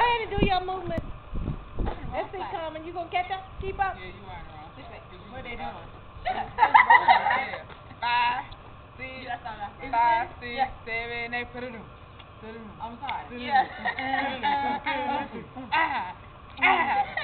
ahead and do your movement. Let's see, Carmen. You gonna catch up? Keep up? Yeah, you are wrong. What are they doing? Shut up. Yeah. 5, 6, That's all I said. 5, 6, 7, 8. Put it on. I'm sorry. Yeah.